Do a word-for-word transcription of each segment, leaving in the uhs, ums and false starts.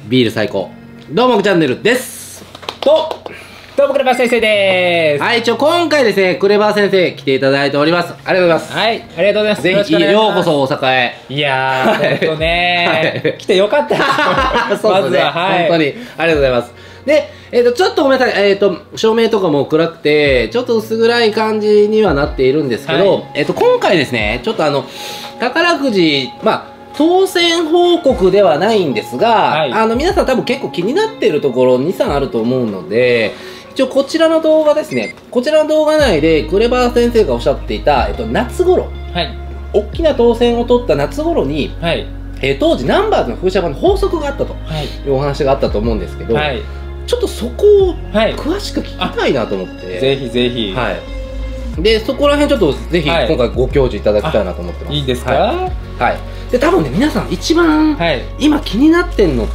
ビール最高どうもチャンネルですと、 どうもクレバー先生です。 はい、一応今回ですね、クレバー先生来ていただいております。ありがとうございます。 はい、ありがとうございます。 ぜひようこそ大阪へ。 いやー、 はいほんとねー、 はい来てよかったそうですね、 まずは、はい、 本当にありがとうございます。で、えっ、とちょっとごめんなさい、えっ、と照明とかも暗くてちょっと薄暗い感じにはなっているんですけど、 はい、 えっ、と今回ですね、ちょっとあの宝くじ、まあ当選報告ではないんですが、はい、あの皆さん多分結構気になっているところに、さんあると思うので、一応こちらの動画ですね、こちらの動画内でクレバー先生がおっしゃっていた、えっと、夏頃、はい、大きな当選を取った夏頃に、はい、えー、当時ナンバーズの風車版の法則があったというお話があったと思うんですけど、はい、ちょっとそこを詳しく聞きたいなと思って、はい、 ぜひぜひ、はい、でそこら辺ちょっとぜひ今回ご教授いただきたいなと思ってます。 いいですか？ はい、はい、で多分ね、皆さん一番今気になってんのって、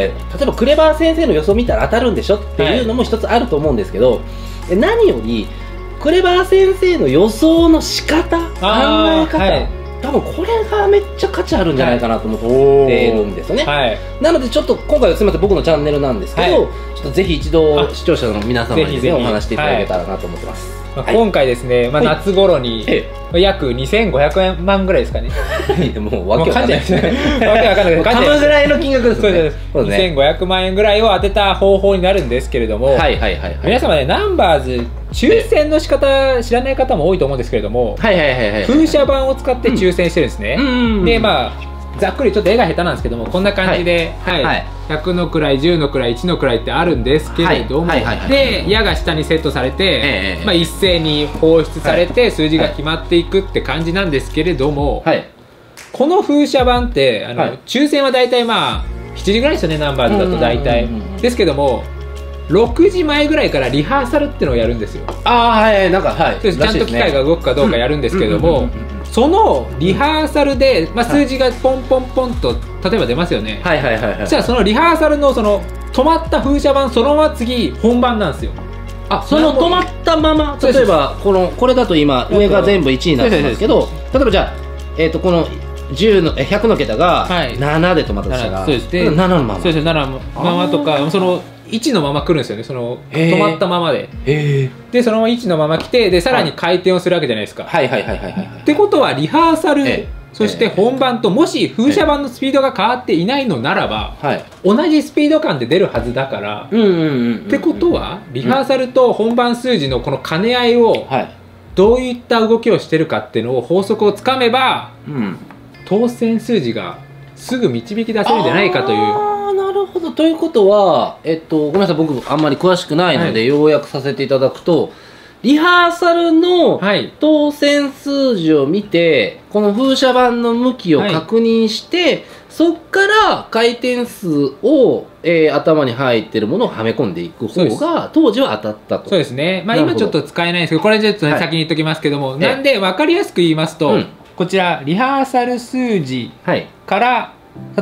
例えばクレバー先生の予想見たら当たるんでしょっていうのも一つあると思うんですけど、はい、何よりクレバー先生の予想の仕方、考え方、はい、多分これがめっちゃ価値あるんじゃないかなと思ってるんですよね、はい、なのでちょっと今回はすみません、僕のチャンネルなんですけど、はい、ちょっとぜひ一度視聴者の皆様にですね、お話していただけたらなと思ってます。 まあ、今回ですね、まあ、夏頃に、はい、約にせんごひゃくまんぐらいですかね。 もうわけわかんないですね。 わけわかんないです。 かむぐらいの金額ですね。 そうです。にせんごひゃくまんえんぐらいを当てた方法になるんですけれども、皆様ね、ナンバーズ抽選の仕方知らない方も多いと思うんですけれども、風車版を使って抽選してるんですね。で、まあざっくりちょっと絵が下手なんですけども、こんな感じで、はいはい、ひゃくの位、じゅうの位、いちの位ってあるんですけれども、で矢が下にセットされて、えー、まあ一斉に放出されて、はい、数字が決まっていくって感じなんですけれども、はい、この風車版ってあの、はい、抽選は大体まあしちじぐらいですよね、ナンバーズだと大体ですけども、ろくじまえぐらいからリハーサルっていうのをやるんですよ。ああ、はい、なんか、はい、ちゃんと機械が動くかどうかやるんですけども、そのリハーサルで、まあ、数字がポンポンポンと例えば出ますよね。はいはいはいはい。じゃあそのリハーサルのその止まった風車版、そのまま次本番なんですよ。あ、 その止まったまま、例えばこのこれだと今上が全部いちになってますけど、例えばじゃあえっとこのじゅうのひゃくの桁がななで止まったとしたら、そうですね、ななのまま、 そうですね、ななのままとか、そのいちのまま来るんですよね、その止まったままで。でそのままいちのまま来て、でさらに回転をするわけじゃないですか。はいはいはいはいはい。ってことはリハーサル、そして本番と、もし風車版のスピードが変わっていないのならば、同じスピード感で出るはずだから、ってことはリハーサルと本番数字のこの兼ね合いをどういった動きをしてるかっていうのを、法則をつかめば、うん、当選数字がすぐ導き出せるんじゃないかという。 なるほど。ということは、えっと、ごめんなさい、僕あんまり詳しくないので、はい、要約させていただくと、リハーサルの当選数字を見て、この風車版の向きを確認して、はい、そこから回転数を、えー、頭に入ってるものをはめ込んでいく方が当時は当たったと。 そうですね、まあ、今ちょっと使えないんですけど、これちょっと、ね、はい、先に言っときますけども、なんで分かりやすく言いますと、うん、こちらリハーサル数字から、はい、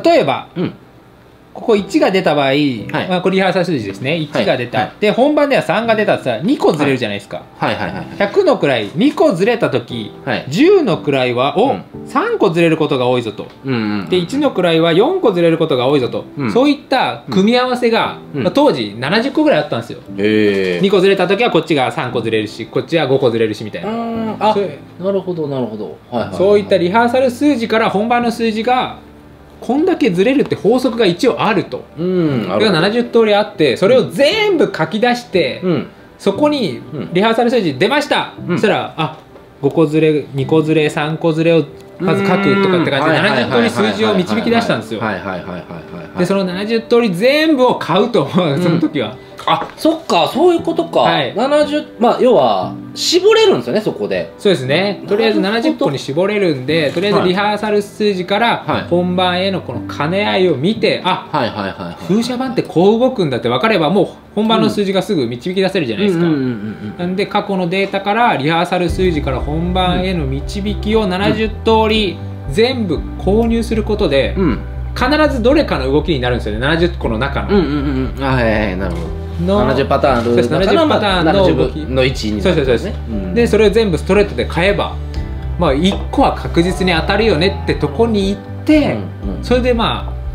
例えば、うん、ここいちが出た場合、はい、まあこれリハーサル数字ですね、いちが出た、はい、で本番ではさんが出たってさ、にこずれるじゃないですか。ひゃくの位にこずれた時、はい、じゅうの位はお、うん、さんこずれることが多いぞと、でいちの位はよんこずれることが多いぞと、うん、そういった組み合わせが、うん、まあ、当時ななじゅっこぐらいあったんですよ。にこずれた時はこっちがさんこずれるし、こっちはごこずれるしみたいな。 あ、なるほどなるほど。 そういったリハーサル数字から本番の数字がこんだけずれるって法則が一応あると。うん、それがななじゅう通りあって、それを全部書き出して、うん、そこにリハーサル数字出ました、うん、そしたらあごこずれ、にこずれ、さんこずれをまず書くとかって感じでななじゅう通り数字を導き出したんですよ。でそのななじゅう通り全部を買うと、その時は、 うん、あ、そっか、そういうことか。はい、ななじゅう、まあ要は絞れるんですよね、そこで。 そうですね、とりあえずななじゅっこに絞れるんで、とりあえずリハーサル数字から本番へのこの兼ね合いを見て、あ、風車版ってこう動くんだって分かれば、もう本番の数字がすぐ導き出せるじゃないですか。なんで過去のデータからリハーサル数字から本番への導きをななじゅう通り全部購入することで、うん、必ずどれかの動きになるんですよね、ななじゅっこの中の。 はいはい、なるほど。ななじゅうパターンあるななじゅうパターンの動きのいちになるんですね。 でそれを全部ストレートで買えば、まあいっこは確実に当たるよねってとこに行って、うん、うん、それでまあ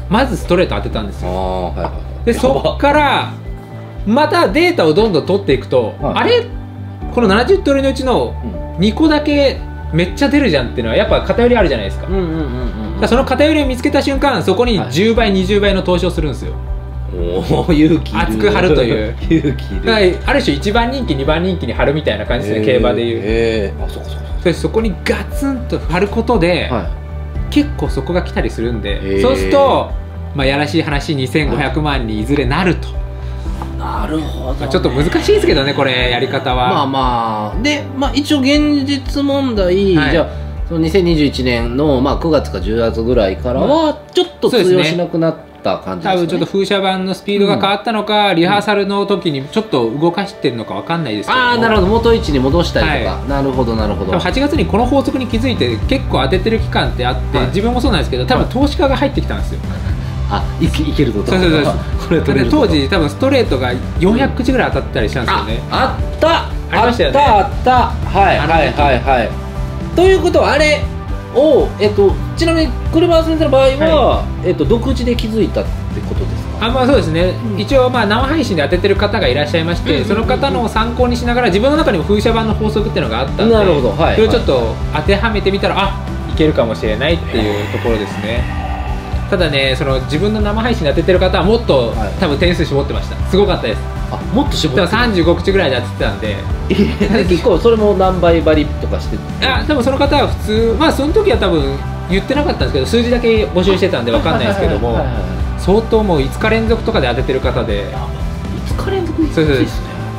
まずストレート当てたんですよ。でそこからまたデータをどんどん取っていくと、はい、あれこのななじゅう通りのうちのにこだけめっちゃ出るじゃんっていうのはやっぱ偏りあるじゃないですか。その偏りを見つけた瞬間そこにじゅうばい、はい、にじゅうばいの投資をするんですよ。 おお勇気いる。 熱く張るという勇気いる。 ある種いちばん人気にばん人気に張るみたいな感じですね、競馬でいう。 えー、あそうかそうか。 そ, そこにガツンと張ることで、はい、結構そこが来たりするんで、そうすると、まあ、やらしい話にせんごひゃくまんにいずれなると。 なるほど、ね、 まあちょっと難しいですけどねこれやり方は。 まあまあで、まあ、一応現実問題、はい、じゃあそのにせんにじゅういちねんの、まあ、くがつかじゅうがつぐらいからはちょっと通用しなくなった感じですかね。 多分ちょっと風車版のスピードが変わったのか、うん、リハーサルの時にちょっと動かしてるのか分かんないですけど、 ああなるほど、元位置に戻したりとか、はい、なるほどなるほど。 はちがつにこの法則に気づいて結構当ててる期間ってあって、はい、自分もそうなんですけど多分投資家が入ってきたんですよ。 あ、いけ、いけると。 そうそうそうこれ取れる当時多分ストレートがよんひゃくくじぐらい当たったりしたんですよね。 あったありましたよね。 あったあったはいはいはいはいということはあれを、えっと、ちなみにクレバー先生の場合は、はい、えっと、独自で気づいたってことですか。 あ、まあそうですね、うん、一応まあ生配信で当ててる方がいらっしゃいまして、うん、その方の参考にしながら自分の中にも風車版の法則っていうのがあったんで、 なるほど、はい、 それをちょっと当てはめてみたら、あ、いけるかもしれないっていうところですね。ただね、その自分の生配信で当ててる方はもっと、はい、多分点数絞ってました。すごかったです。 あ、もっと絞ってさんじゅうご口ぐらいで当ててたんで結構それも何倍張りとかしていや多分その方は普通、まあその時は多分言ってなかったんですけど数字だけ募集してたんで分かんないですけども、相当もういつか連続とかで当ててる方で、いつか連続そうですね。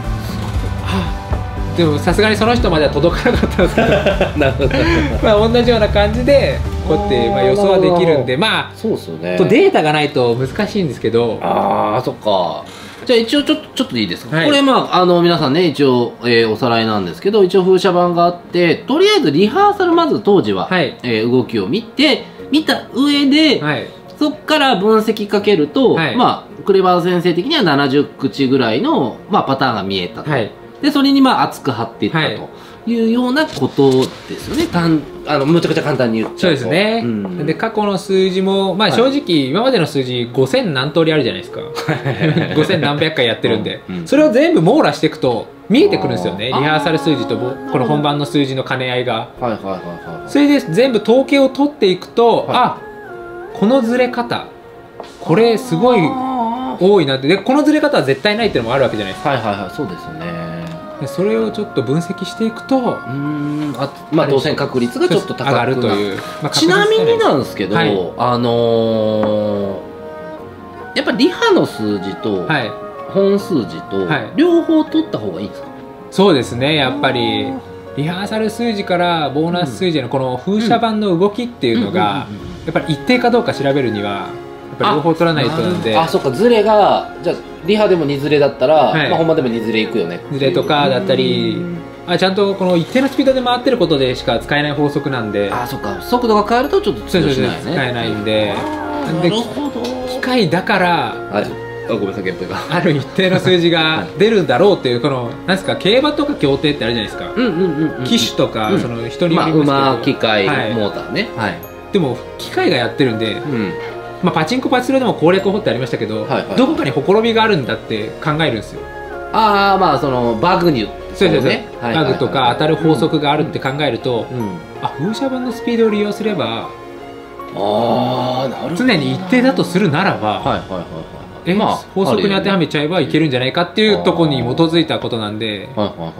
でもさすがにその人までは届かなかったんですけどなるほどまあ同じような感じでこうやってまあ予想はできるんで、まあそうですよね、 とデータがないと難しいんですけど。 ああそっか。じゃあ一応ちょっとちょっといいですか、はい、これまああの皆さんね一応、えー、おさらいなんですけど、一応風車版があってとりあえずリハーサルまず当時は、はい、えー、動きを見て見た上で、はい、そこから分析かけると、はい、まあクレバー先生的にはななじゅう口ぐらいの、まあ、パターンが見えたと、はい、でそれにまあ厚く張っていったと。はいいうようなことですよね。たんあのむちゃくちゃ簡単に言っちゃうと。 そうですね、うん、で過去の数字も、まあ、正直、はい、今までの数字ごせん何通りあるじゃないですかごせん何百回やってるんで、うんうん、それを全部網羅していくと見えてくるんですよね。リハーサル数字とこの本番の数字の兼ね合いが、はいはいはいはい、それで全部統計を取っていくと、はい、あこのずれ方これすごい多いなって。でこのずれ方は絶対ないっていうのもあるわけじゃないですか。 はいはいはいそうですよね。 それをちょっと分析していくと、うーんあ、まあ、当選確率がちょっと高く上がるという、 まあ、ちなみになんですけど、はい、あのー、やっぱりリハの数字と本数字と両方取った方がいいですか。はい、 そうですね。やっぱりリハーサル数字からボーナス数字へのこの風車版の動きっていうのがやっぱり一定かどうか調べるにはやっぱり両方取らないとなんで、 あ、そっか、ズレがじゃあリハでもにズレだったら、はい、まあ本番でもにズレいくよね。 ズレとかだったり、あちゃんとこの一定のスピードで回ってることでしか使えない法則なんで、 あ、そっか、速度が変わるとちょっと通用しないね。 使えないんで、 なるほど。 機械だからあ、ごめんなさい、 ある一定の数字が出るんだろうっていうこのなんですか、競馬とか競艇ってあるじゃないですか。騎手とか、うん、その人によりますけど、 まあ、馬、機械、はい、モーターね。はい。 でも機械がやってるんで。うんまあ、パチンコパチスロでも攻略法ってありましたけど、はいはいはい、どこかにほころびがあるんだって考えるんですよ。 ああまあそのバグにそうですね、バグとか当たる法則があるって考えると、うんうん、あ風車版のスピードを利用すればあなるほど常に一定だとするならば、はいはいはいはい、え、まあ、法則に当てはめちゃえばいけるんじゃないかっていうところに基づいたことなんで、はいはいはいはい、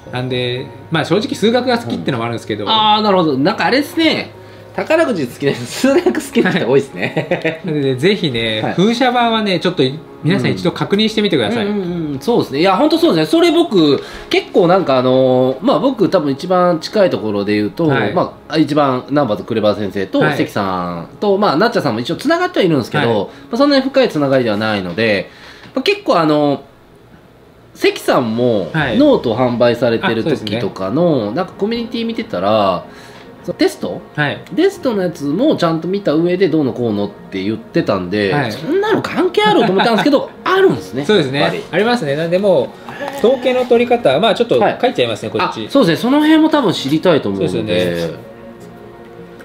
なんでまあ正直数学が好きっていうのもあるんですけど、うん、 ああなるほど。なんかあれですね、宝くじ好きな人、数学好きな人多いですね。 はい、でぜひね、はい、風車版はね、ちょっと皆さん一度確認してみてください。 そうですね。いや、本当そうですね。それ僕、結構なんかあのー、まあ僕多分一番近いところで言うと、はい、まあ一番ナンバーズクレバー先生と、はい、関さんと、まあなっちゃさんも一応つながってはいるんですけど、はい、まあ、そんなに深いつながりではないので、まあ、結構あのー、関さんもノートを販売されてる時とかの、なんかコミュニティ見てたら、テスト、はい、テストのやつもちゃんと見た上でどうのこうのって言ってたんで、はい、そんなの関係あると思ったんですけどあるんですね。 そうですね、ありますね。なんでもう統計の取り方、まあちょっと書いちゃいますね、はい、こっち。 そうですね、その辺も多分知りたいと思うので、そうですよね。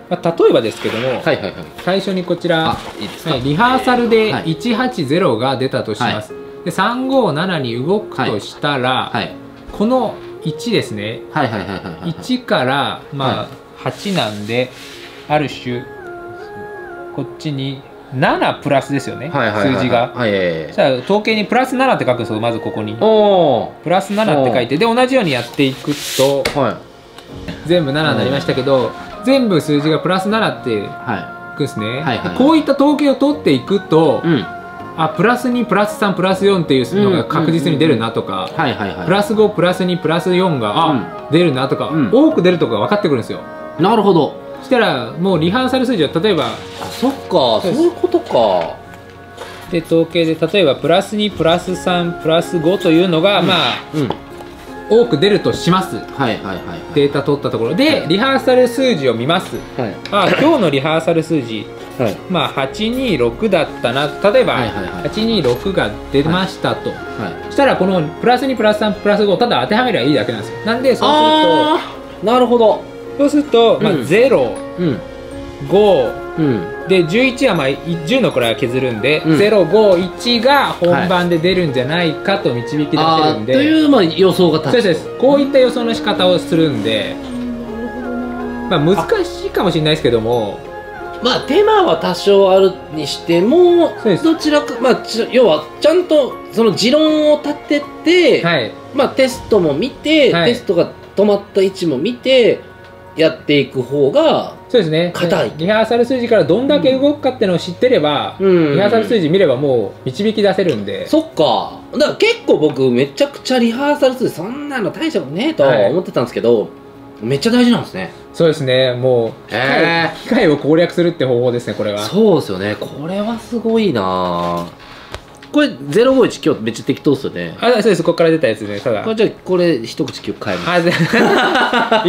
まあ、例えばですけども、はいはいはい、最初にこちらいいですか、はい、リハーサルでいちはちゼロが出たとします、はい、でさんごななに動くとしたら、はいはい、このいちですね、いちからまあはちなんで、ある種こっちにななプラスですよね、数字が。そしたら統計にプラスななって書くんですよ、まずここにプラスななって書いて、で同じようにやっていくと、はい、全部ななになりましたけど、全部数字がプラスななっていくんですね。こういった統計を取っていくと、うん、あプラスにプラスさんプラスよんっていうのが確実に出るなとか、プラスごプラスにプラスよんがあ、うん、出るなとか、うん、多く出るとか分かってくるんですよ。 なるほど。 そしたらもうリハーサル数字は例えば、 あそっか、そういうことか。 で統計で例えばプラスにプラスさんプラスごというのが、うん、まあ、うん多く出るとします。データ取ったところで、はい、リハーサル数字を見ます。はい、あ今日のリハーサル数字、はい、まあはちにろくだったな、例えばはちにろくが出ましたと、はいはい、そしたらこのプラスにプラスさんプラスごをただ当てはめればいいだけなんですよ。なんでそうすると、 なるほど、 そうすると、まあ、ゼロ、うん、ご、うん、でじゅういちはまあじゅうの位は削るんで、うん、ゼロ、ご、いちが本番で出るんじゃないかと導き出せるんで、 はい、というまあ予想が立つ。そうです。こういった予想の仕方をするんで、まあ難しいかもしれないですけども、 まあ手間は多少あるにしても、どちらか、まあ要はちゃんとその持論を立てて、はい、まあテストも見て、はい、テストが止まった位置も見てやっていく方がそうですね。 硬い。 リハーサル数字からどんだけ動くかっていうのを知ってれば、うん、リハーサル数字見ればもう導き出せるんで。 そっか。だから結構僕めちゃくちゃリハーサル数字そんなの大したことねえと思ってたんですけど、はい、めっちゃ大事なんですね。 そうですね。もう機械、機械を攻略するって方法ですね、これは。 そうですよね。これはすごいな。これゼロごいち今日めっちゃ適当っすよね。 あ、そうです。ここから出たやつね。ただ。 これじゃあこれ一口今日買えます。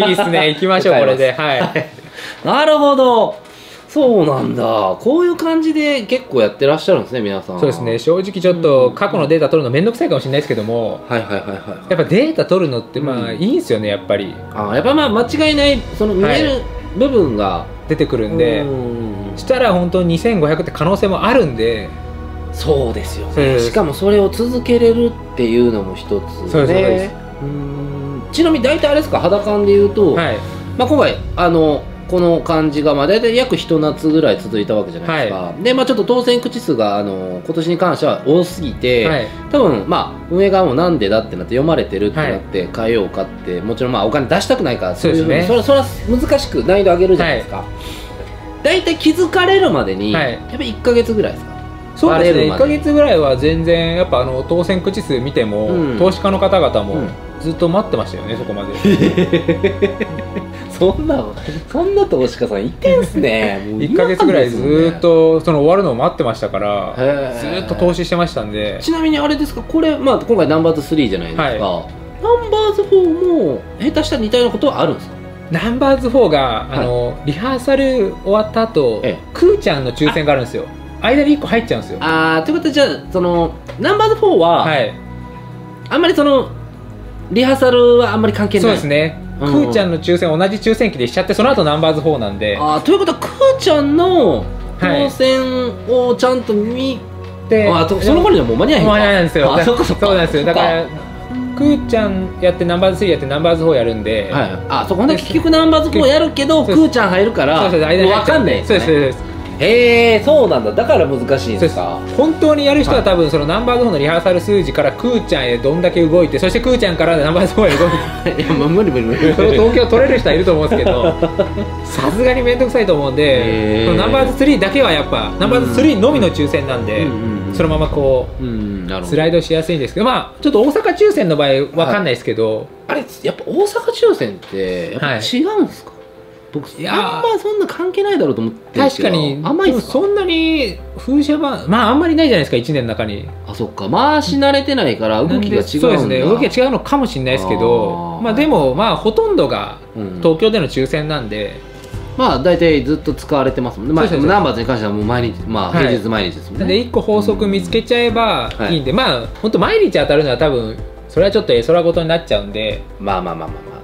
いいっすね。行きましょうこれで。はい。 なるほど。そうなんだ。こういう感じで結構やってらっしゃるんですね、皆さん。 そうですね。正直ちょっと過去のデータ取るのめんどくさいかもしれないですけども、はいはいはいはい。やっぱデータ取るのってまあいいんですよね、やっぱり。 あ、やっぱまあ間違いないその見える部分が出てくるんで、したら本当ににせんごひゃくって可能性もあるんで。 そうですよね。しかもそれを続けれるっていうのも一つで、ね、ちなみに大体あれですか、肌感でいうと、はい、まあ今回あのこの感じがまあ大体約一夏ぐらい続いたわけじゃないですか、はい、でまあちょっと当選口数があの今年に関しては多すぎて、はい、多分まあ運営側もなんでだってなって読まれてるってなって変えようかって、はい、もちろんまあお金出したくないからそういうふうにそれそれは難しく難易度上げるじゃないですか、はい、大体気づかれるまでに、はい、やっぱりいっかげつぐらいですか。 そうですね、いっかげつぐらいは全然やっぱあの当選口数見ても、うん、投資家の方々もずっと待ってましたよね、うん、そこまでそんなそんな投資家さんいてんすねいっかげつぐらいずっとその終わるのを待ってましたからずっと投資してましたんで。 ちなみにあれですか、これ、まあ、今回ナンバーズスリーじゃないですか、はい、ナンバーズフォーも下手したら似たようなことはあるんですか。 ナンバーズフォーがあの、はい、リハーサル終わった後、ええ、クーちゃんの抽選があるんですよ。間にいっこ入っちゃうんですよ。 ああ、ということでじゃあそのナンバーズフォーは、はい、あんまりそのリハーサルはあんまり関係ない。 そうですね、うん、クーちゃんの抽選同じ抽選機でしちゃって、その後ナンバーズフォーなんで。 ああ、ということはクーちゃんの当選をちゃんと見て、はい、あとその頃にはもう間に合えへんか。 間に合えないんですよ。あ、そうかそうか。そうなんですよ。だからクーちゃんやってナンバーズスリーやってナンバーズフォーやるんで、はい、 あ、そこで結局ナンバーズフォーやるけどクーちゃん入るから分かんないですね。そうですそうです。へえ、そうなんだ。だから難しいんですか。 本当にやる人は多分そのナンバーズフォーのリハーサル数字からクーちゃんへどんだけ動いて、そしてクーちゃんからナンバーズフォーへ動いていや、まあ、無理無理無理その統計を取れる人はいると思うんですけどさすがに面倒くさいと思うんで、そのナンバーズスリーだけはやっぱナンバーズスリーのみの抽選なんで、そのままこうスライドしやすいんですけど、まあちょっと大阪抽選の場合わかんないですけど、 あれやっぱ大阪抽選ってやっぱ違うんですか。僕いやあんまそんな関係ないだろうと思ってるんですけど。 確かにあんまりそんなに風車版まああんまりないじゃないですか、いちねんの中に。 あ、そっか、回し慣れてないから動きが違うんだ。 そうですね、動きが違うのかもしれないですけど、あまあでもまあほとんどが東京での抽選なんで、 うん、まあ大体ずっと使われてますもんね。まあナンバーズに関してはもう毎日、まあ平日毎日ですもんね。 でいっこ法則見つけちゃえばいいんで、うん、はい、まあ本当毎日当たるのは多分それはちょっと絵空事になっちゃうんで、 まあまあまあまあまあ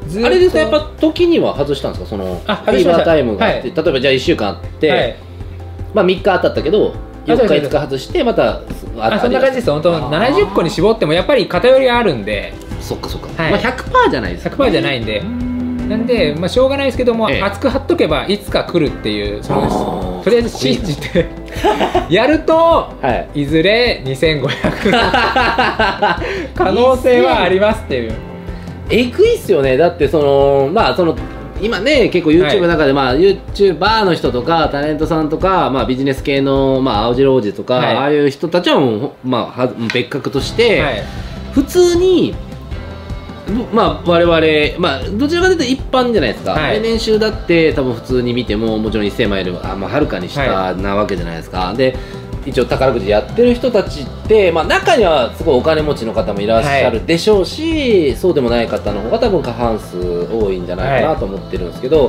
あれですか、やっぱ時には外したんですか、そのフィーバータイムがあって、はい、例えばじゃあいっしゅうかんあって、はい、まあみっか当たったけどよっかいつか外してまたあそんな感じです。本当ななじゅっこに絞ってもやっぱり偏りはあるんで。 そっかそっか、はい、まあ ひゃくパーセント じゃないですか、ね、 ひゃくパーセント じゃないんで、なんで、まあ、しょうがないですけども、ええ、厚く貼っとけばいつか来るっていう、そうです。とりあえず信じてやると、はい、いずれにせんごひゃく可能性はありますっていう。 えぐいっすよね。だってそのまあその今ね結構 YouTube の中で、まあ YouTuber の人とかタレントさんとか、まあ、ビジネス系の、まあ、青白王子とか、はい、ああいう人たちはもう、まあ、別格として、はい、普通にまあ我々、まあ、どちらかというと一般じゃないですか、はい、年収だって多分普通に見てももちろんせんまんよりは、まあ、はるかに下なわけじゃないですか、はい、で一応宝くじやってる人たちって、まあ、中にはすごいお金持ちの方もいらっしゃるでしょうし、はい、そうでもない方の方が多分過半数多いんじゃないかなと思ってるんですけど、はい、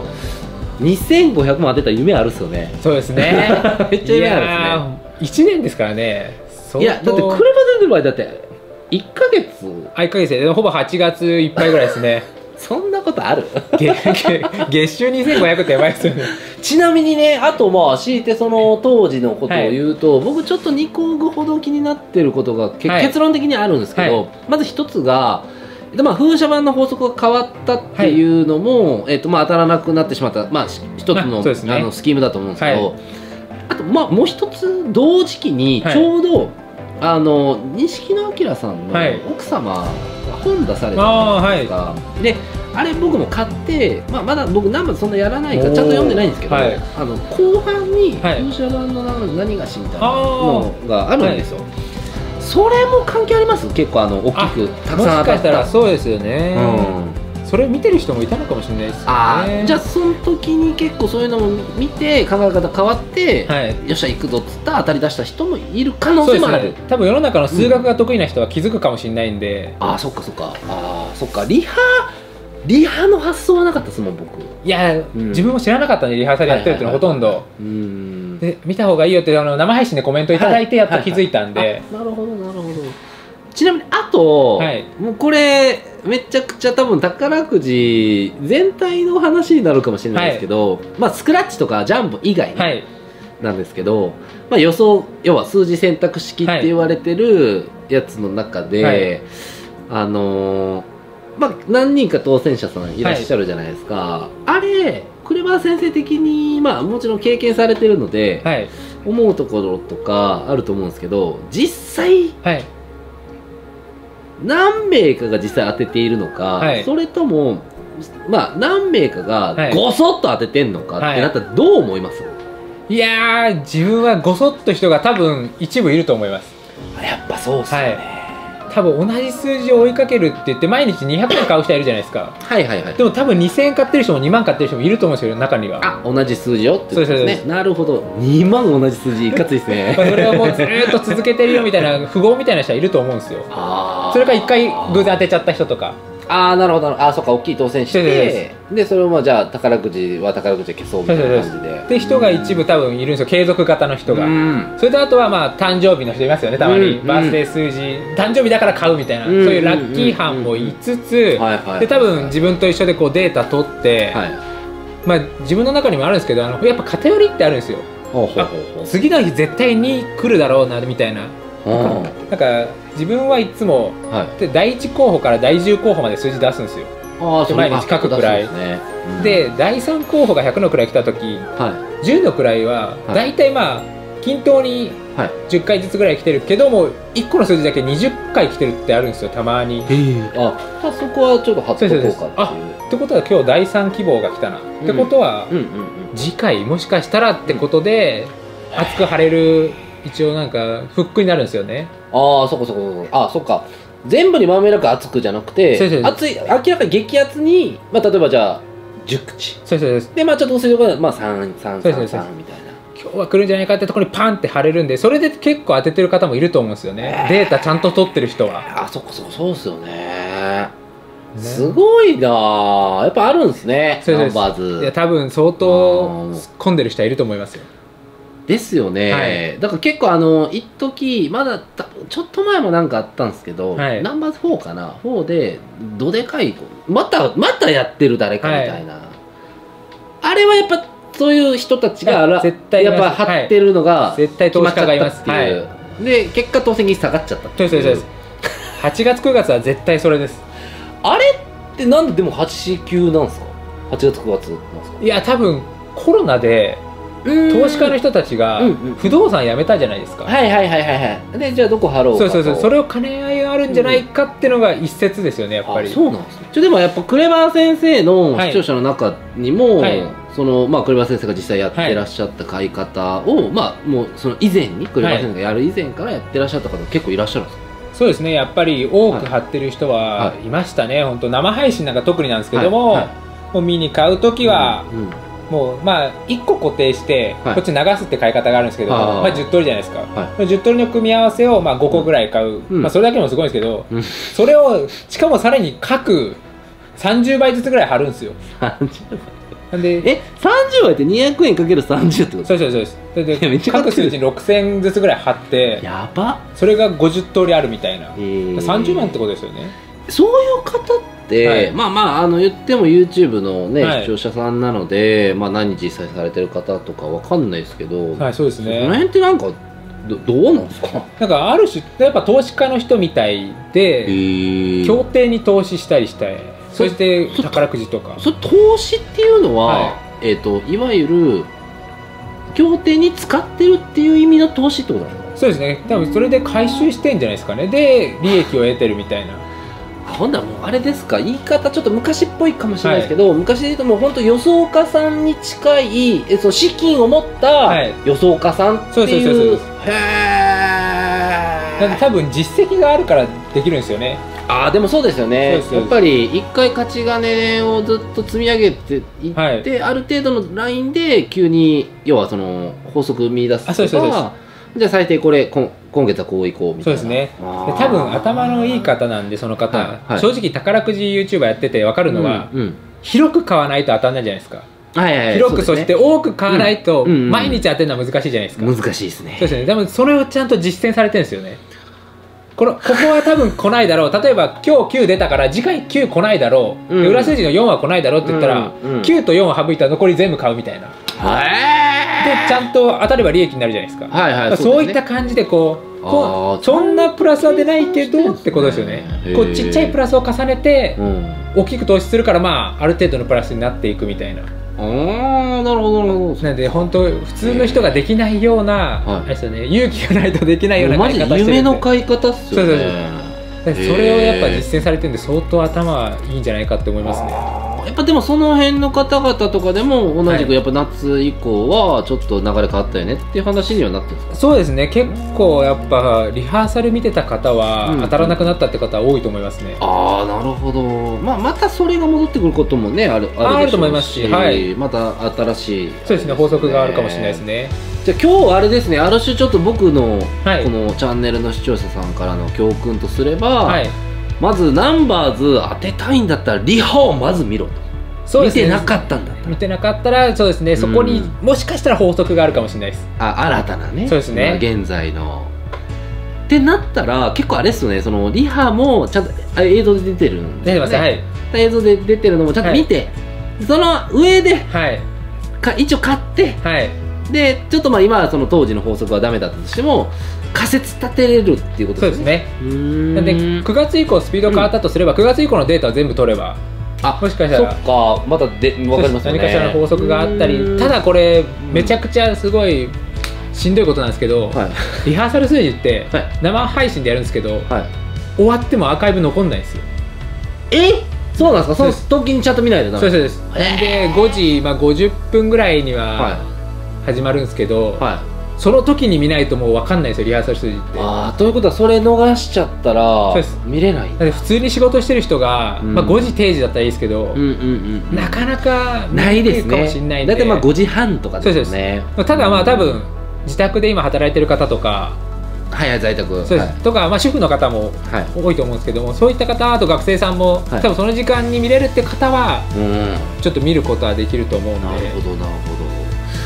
にせんごひゃくまん当てたら夢あるっすよね。 そうですねめっちゃ夢あるっすね。 いちねんですからね。 いやだって車出てる場合だっていっかげつあいっかげつでほぼはちがついっぱいぐらいですねそんなことある月収にせんごひゃくってやばいですよねちなみにね、あとまあ強いてその当時のことを言うと、はい、僕ちょっとにこぐほど気になってることが、はい、結論的にあるんですけど、はい、まず一つがまあ、風車版の法則が変わったっていうのも、はい、えーとまあ、当たらなくなってしまった、まあ、一つの、ね、あのスキームだと思うんですけど、はい、あとまあもう一つ同時期にちょうど、はい、あの錦野旦さんの奥様が本出されたじゃないですか、はい、であれ僕も買って、まあ、まだ僕ナンバーそんなやらないからちゃんと読んでないんですけど、はい、あの後半に風車版の何がしみたいなのがあるんですよ、はい、それも関係あります？結構あの大きくたくさん当たった。もしかしたらそうですよね、うん、それ見てる人もいたのかもしれないですよね。 あじゃあその時に結構そういうのも見て考え方変わって、はい、よっしゃ行くぞっつったら当たり出した人もいる可能性もある、ね、 多分世の中の数学が得意な人は気づくかもしれないんで、 うん、ああそっかそっか、ああそっか、リハリハの発想はなかったですもん僕。 いや、うん、自分も知らなかったんでリハーサルやってるっていうのはほとんど、で見た方がいいよってあの生配信でコメントいただいてやっと気づいたんで、はいはいはい、 なるほどなるほど。ちなみにあと、はい、もうこれめちゃくちゃ多分宝くじ全体の話になるかもしれないですけど、はい、まあスクラッチとかジャンボ以外なんですけど、はい、まあ予想要は数字選択式って言われてるやつの中で、はい、あのーまあ、何人か当選者さんいらっしゃるじゃないですか、はい、あれクレバー先生的に、まあ、もちろん経験されてるので、はい、思うところとかあると思うんですけど、実際、はい、何名かが実際当てているのか、はい、それとも、まあ、何名かがごそっと当ててんのかってなったらどう思います？はい、 いやー自分はごそっと人が多分一部いると思います。 やっぱそうっすよね、はい多分同じ数字を追いかけるって言って毎日にひゃくえん買う人いるじゃないですか。はいはいはい。でも多分にせんえん買ってる人もにまん買ってる人もいると思うんですよ中には。 あ同じ数字をってことですね。なるほど。にまん同じ数字いかついですね。 それをもうずっと続けてるよみたいな富豪みたいな人はいると思うんですよ。あそれからいっかい偶然当てちゃった人とか。 ああなるほど。あそっか大きい当選してでそれをまあじゃあ宝くじは宝くじで消そうみたいな感じで。 って人が一部多分いるんですよ継続型の人が。それとあとはまあ誕生日の人いますよねたまにバースデー数字誕生日だから買うみたいなそういうラッキー班もいつつで多分自分と一緒でこうデータ取ってまあ自分の中にもあるんですけどあのやっぱ偏りってあるんですよ。次の日絶対に来るだろうなみたいな。なんか自分はいつも、はい、でだいいち候補からだいじゅう候補まで数字出すんですよ。あで毎日書くくらいで、ねうん、でだいさん候補がひゃくの位来た時、はい、じゅうの位は大体まあ均等にじゅっかいずつぐらい来てるけどもいっこの数字だけにじゅっかい来てるってあるんですよたまに。 ああそこはちょっと初効果あってことは今日だいさん希望が来たな、うん、ってことは、うんうんうんうん、次回もしかしたらってことで、うん、熱く晴れる一応なんかフックになるんですよね。 ああそこそこあそっか全部にまんべんなく熱くじゃなくて熱い明らかに激熱に、まあ、例えばじゃあじゅっ口そうそうそうでまあちょっと薄いところで、まあ、さん、さん、さん、さんみたいな今日は来るんじゃないかってところにパンって貼れるんでそれで結構当ててる方もいると思うんですよね、えー、データちゃんと取ってる人は。 あそこそこそうですよねねすごいなやっぱあるんですねナンバーズ。 いや多分相当突っ込んでる人はいると思いますよ。 ですよね、はい、だから結構あの一時まだちょっと前もなんかあったんですけど、はい、ナンバーズフォーかな、フォーでどでかいまたまたやってる誰かみたいな、はい、あれはやっぱそういう人たちが絶対やっぱ張ってるのが絶対投資家がいますっていう、はい、で結果当選率下がっちゃったっていう。 そうですそうです。はちがつくがつは絶対それです。 あれってなんででもはちきゅうなんですか。はちがつくがつなんですか。 いや多分コロナで投資家の人たちが不動産やめたじゃないですか。 はいはいはいはいはい。でじゃあどこ払おうかと。 そうそうそう。それを兼ね合いがあるんじゃないかっていうのが一説ですよね、やっぱり。 そうなんですね。ちょでもやっぱクレバー先生の視聴者の中にも、はいはい、そのまあクレバー先生が実際やってらっしゃった買い方を、はい、まあもうその以前にクレバー先生がやる以前からやってらっしゃった方結構いらっしゃるんですか。 そうですね。やっぱり多く貼ってる人はいましたね。はい、本当生配信なんか特になんですけども、はいはい、もう見に買うときは。うんうんもうまあいっこ固定して、はい、こっち流すって買い方があるんですけど、まあ、じゅっとおりじゃないですか、はい、じゅっとおりの組み合わせをまあごこぐらい買う、うんまあ、それだけでもすごいんですけど、うん、それをしかもさらに各さんじゅうばいずつぐらい貼るんですよ。 さんじゅうばいなんでえさんじゅうばいってにひゃくえんかけるさんじゅうってこと。 そうそうそうです。で各数字にろくせんずつぐらい貼ってやばそれがごじゅっとおりあるみたいな、えー、さんじゅうまんってことですよね。 そういう方ってはい、まあまああの言っても YouTube のね、はい、視聴者さんなので、まあ、何実際されてる方とかわかんないですけど、 はいそうですね。 その辺ってなんか ど, どうなんですか。 なんかある種やっぱ投資家の人みたいで協定に投資したりしたい、そして宝くじとかそそ投資っていうのは、はいえー、といわゆる協定に使ってるっていう意味の投資ってことなの。 そうですね。多分それで回収してんじゃないですかね。で利益を得てるみたいな。 ほんだらもうあれですか、言い方ちょっと昔っぽいかもしれないですけど、はい、昔で言うともう本当予想家さんに近いえその資金を持った予想家さんっていう、はい、そうそうそうそう。へえ。なんで多分実績があるからできるんですよね。 ああでもそうですよね。やっぱり一回勝ち金をずっと積み上げていって、はい、ある程度のラインで急に要はその法則見出すとか。あそうですそうです。じゃあ最低これ今今月はこういこうみたいな。 そうですね。で多分頭のいい方なんでその方、はいはい、正直宝くじ YouTuber やってて分かるのは、うんうん、広く買わないと当たんないじゃないですか。はいはいはい、広く そ,、ね、そして多く買わないと毎日当てるのは難しいじゃないですか。 難しいですね。 そうですね。でもそれをちゃんと実践されてるんですよね。このここは多分来ないだろう。例えば今日きゅう出たから次回きゅう来ないだろう、うん、で裏数字のよんは来ないだろうって言ったら、うんうん、きゅうとよんを省いたら残り全部買うみたいな。でちゃんと当たれば利益になるじゃないですか。はいはい、そういった感じでこうこうそんなプラスは出ないけどってことですよね。こうちっちゃいプラスを重ねて大きく投資するから、まあある程度のプラスになっていくみたいな。 ああなるほどなるほど。 なんで本当普通の人ができないような、あれですよね、勇気がないとできないような買い方してるんで。 マジ夢の買い方っすよね。そうそうそう。それをやっぱ実践されてるんで相当頭いいんじゃないかって思いますね。 やっぱでもその辺の方々とかでも同じくやっぱ夏以降はちょっと流れ変わったよねっていう話にはなってるんですか。 そうですね。結構やっぱリハーサル見てた方は当たらなくなったって方は多いと思いますね。 うん、ああなるほど。まあまたそれが戻ってくることもねあるあるでしょうし、あると思いますし、はい、 また新しい、ね、 そうですね法則があるかもしれないですね。 じゃあ今日あれですね、ある種ちょっと僕のこのチャンネルの視聴者さんからの教訓とすれば、はい、まずナンバーズ当てたいんだったらリハをまず見ろと。そうですね、見てなかったんだったら見てなかったらそうですね、そこにもしかしたら法則があるかもしれないです。 あ新たなね。 そうですね、 現在のってなったら結構あれですよね、そのリハもちゃんと映像で出てるんですよね。出てます、はい、映像で出てるのもちゃんと見て、はい、その上で、はい、か一応買って、はい、でちょっとまあ今はその当時の法則はダメだったとしても仮説立てれるっていうことですね。そうですね。 なんでくがつ以降スピード変わったとすれば、うん、くがつ以降のデータを全部取れば、 あもしかしたらそっかまたで分かりますよね。 何かしらの法則があったり、ただこれめちゃくちゃすごいしんどいことなんですけど、はい、リハーサル数字って生配信でやるんですけど、はい、終わってもアーカイブ残んないんですよ。 えそうなんですか。その時にちゃんと見ないとダメ。 そうです。でごじ、まあ、ごじゅっぷんぐらいには始まるんですけど、はい、その時に見ないともう分かんないですよ、リハーサル数字って。 ああということはそれ逃しちゃったら見れない。 だって普通に仕事してる人が、うんまあ、ごじ定時だったらいいですけど、なかなかないですね。 かもしれないんで。 だってまあごじはんとかですよね。 そうです。ただまあ多分自宅で今働いてる方とか、 はいはい在宅そうです、はい、とか、まあ、主婦の方も多いと思うんですけども、はい、そういった方あと学生さんも、はい、多分その時間に見れるって方は、うん、ちょっと見ることはできると思うんで。 なるほどなるほど。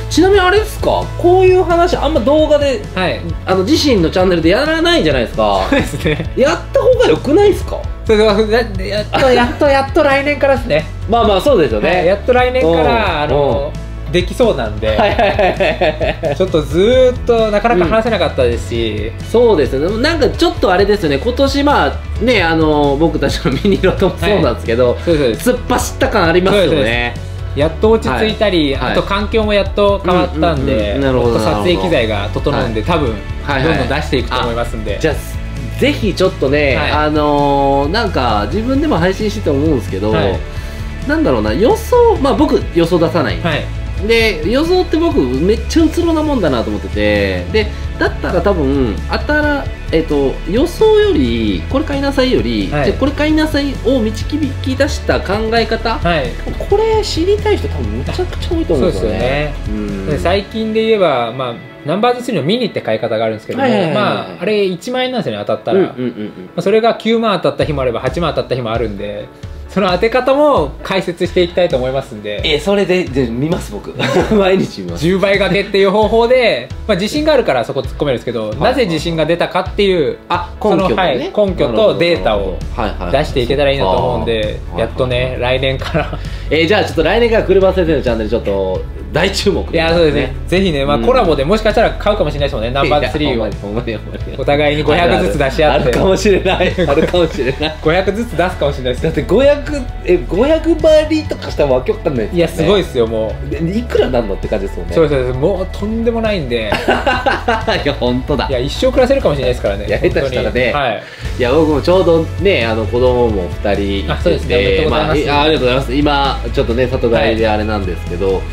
ちなみにあれですか、こういう話あんま動画で、はい、あの自身のチャンネルでやらないじゃないですか。 そうですね。 やった方がよくないですか。 そうそう、やっとやっとやっと来年からですね。 まあまあそうですよね、はい、 やっと来年からあのできそうなんで、ちょっとずーっとなかなか話せなかったですし、 うん、そうですね。なんかちょっとあれですよね、今年まあね、あの僕たちのミニロトもそうなんですけど、はい、突っ走った感ありますよね。 やっと落ち着いたり、はい、あと環境もやっと変わったんで、撮影機材が整うんで、はい、多分、はい、どんどん出していくと思いますんで、 じゃあぜひちょっとね、はい、あのー、なんか自分でも配信してて思うんですけど、はい、なんだろうな、予想、まあ僕予想出さないんです、はい、で予想って僕めっちゃうつろなもんだなと思ってて、でだったら多分あたら、えー、と予想よりこれ買いなさいより、はい、じゃこれ買いなさいを導き出した考え方、はい、これ知りたい人多分めちゃくちゃ多いと思うんですよね。 うん、最近で言えば、まあ、ナンバーズスリーのミニって買い方があるんですけども、まああれいちまんえんなんですよね、当たったら。それがきゅうまん当たった日もあればはちまん当たった日もあるんで、その当て方も解説していきたいと思いますんで。 えそれでで見ます僕毎日見ます。 じゅうばい掛けっていう方法で、まあ、自信があるからそこ突っ込めるんですけど、はい、なぜ自信が出たかっていうあ根拠、ね、 はい、根拠とデータを出していけたらいいなと思うんで、やっとね来年からえー、じゃあちょっと来年から車先生のチャンネルちょっと大注目、ね、 いやそうですね、ぜひね、まあ、コラボでもしかしたら買うかもしれないですもんね、ナンバースリーをお互いにごひゃくずつ出し合って、 あるかもしれないあるかもしれないごひゃくずつ出すかもしれないです。 だってごひゃくえごひゃくばりとかしたらわけわかんないですよね。 いやすごいですよ、もういくらなんのって感じですもんね。 そうです、もうとんでもないんでいや本当だ、 いや一生暮らせるかもしれないですからね。 いや下手したらね、はい、いや僕もちょうどね、あの子供もふたりいて、あそうですね、ありがとうございます、まあ、ありがとうございます。今ちょっとね里帰りであれなんですけど、はい、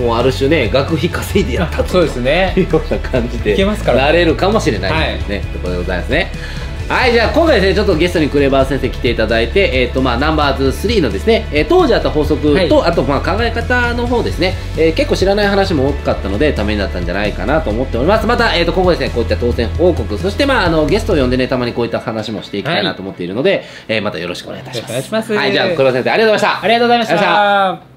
もうある種ね学費稼いでやったとそうですねいうような感じでいけますから、ね、 なれるかもしれないですね、はい、ということでございますね。はい、じゃあ今回ですね、ちょっとゲストにクレバー先生来ていただいて、えっ、ー、とまあナンバーズスリーのですね、えー、当時あった法則と、はい、あとまあ考え方の方ですね、えー、結構知らない話も多かったのでためになったんじゃないかなと思っております。また、えー、と今後ですね、こういった当選報告、そしてまああのゲストを呼んでね、たまにこういった話もしていきたいなと思っているので、はい、えー、またよろしくお願いいたします。 よろしくお願いします。 はい、じゃあクレバー先生ありがとうございました。 ありがとうございました。